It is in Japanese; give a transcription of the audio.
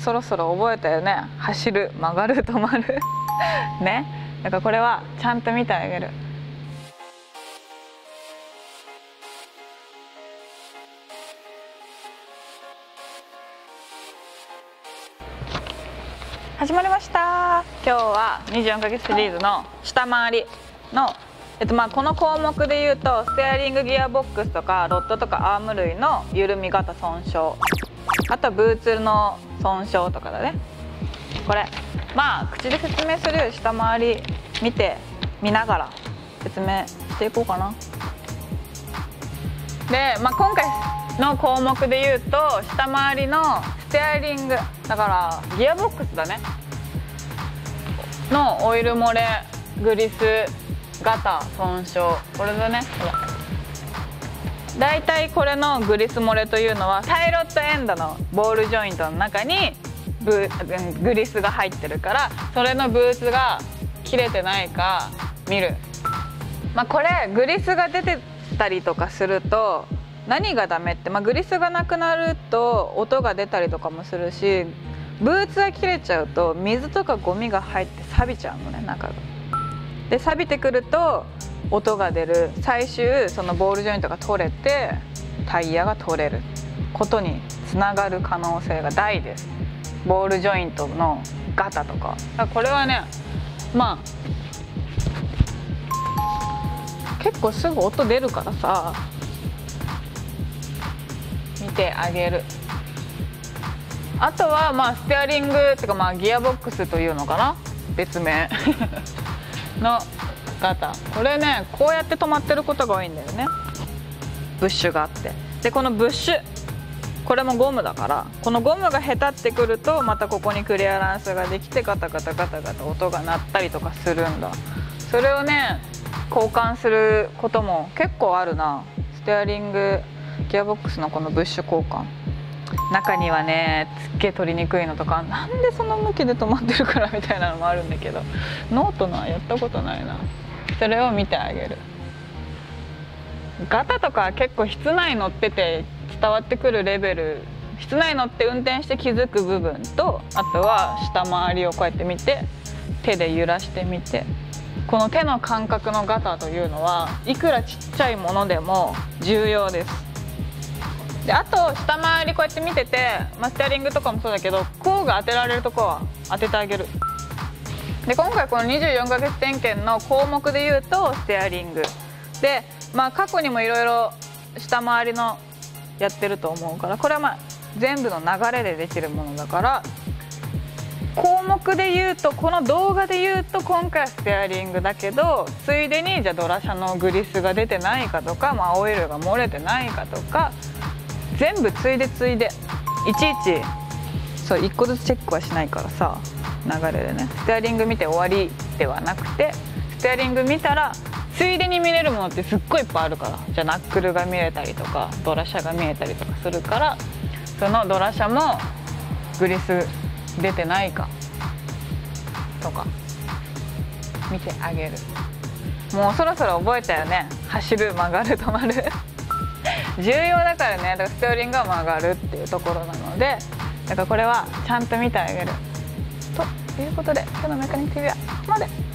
そろそろ覚えたよね。走る、曲がる、止まるね。だからこれはちゃんと見てあげる。始まりました。今日は24ヶ月シリーズの下回りの、この項目で言うとステアリングギアボックスとかロッドとかアーム類の緩み型損傷、あとブーツの損傷とかだね。これ口で説明するより下回り見ながら説明していこうかな。で、今回の項目で言うと下回りのステアリングだからギアボックスだねのオイル漏れグリス型損傷、これだね。だいたいこれのグリス漏れというのはパイロットエンドのボールジョイントの中にグリスが入ってるから、それのブーツが切れてないか見る。これグリスが出てたりとかすると何がダメって、グリスがなくなると音が出たりとかもするし、ブーツが切れちゃうと水とかゴミが入って錆びちゃうのね、中が。で錆びてくると音が出る。最終そのボールジョイントが取れてタイヤが取れることにつながる可能性が大です。ボールジョイントのガタとか。これはね、結構すぐ音出るからさ、見てあげる。あとはステアリングっていうかギアボックスというのかな、別名のガタ。これね、こうやって止まってることが多いんだよね。ブッシュがあって、でこのブッシュ、これもゴムだから、このゴムがへたってくるとまたここにクリアランスができてガタガタガタガタ音が鳴ったりとかするんだ。それをね交換することも結構あるな。ステアリングギアボックスのこのブッシュ交換、中にはねすっげえ取りにくいのとか、なんでその向きで止まってるからみたいなのもあるんだけど、ノートのはやったことないな。それを見てあげる。ガタとか結構室内乗ってて伝わってくるレベル、室内乗って運転して気づく部分と、あとは下回りをこうやって見て手で揺らしてみて、この手の感覚のガタというのはいくらちっちゃいものでも重要です。であと下回りこうやって見てて、ステアリングとかもそうだけど、工具当てられるとこは当ててあげる。で今回この24ヶ月点検の項目で言うとステアリングで、過去にもいろいろ下回りのやってると思うから、これは全部の流れでできるものだから、項目で言うとこの動画で言うと今回はステアリングだけど、ついでにじゃあドラシャのグリスが出てないかとか、オイルが漏れてないかとか、全部ついでいちいちそう1個ずつチェックはしないからさ、流れでね。ステアリング見て終わりではなくて、ステアリング見たらついでに見れるものってすっごいいっぱいあるから、じゃあナックルが見えたりとかドラシャが見えたりとかするから、そのドラシャもグリス出てないかとか見てあげる。もうそろそろ覚えたよね。走る、曲がる、止まる重要だからね。だからステアリングは曲がるっていうところなので、だからこれはちゃんと見てあげるということで、今日のメカニック TV はここまで。